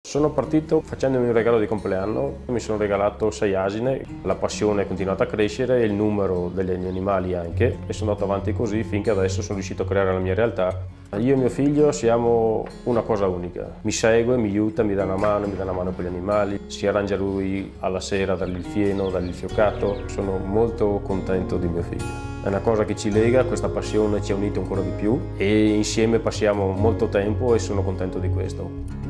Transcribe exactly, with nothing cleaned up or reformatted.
Sono partito facendomi un regalo di compleanno, mi sono regalato sei asine, la passione è continuata a crescere, il numero degli animali anche, e sono andato avanti così finché adesso sono riuscito a creare la mia realtà. Io e mio figlio siamo una cosa unica, mi segue, mi aiuta, mi dà una mano, mi dà una mano con gli animali, si arrangia lui alla sera, dargli il fieno, dargli il fioccato, sono molto contento di mio figlio. È una cosa che ci lega, questa passione ci ha unito ancora di più e insieme passiamo molto tempo e sono contento di questo.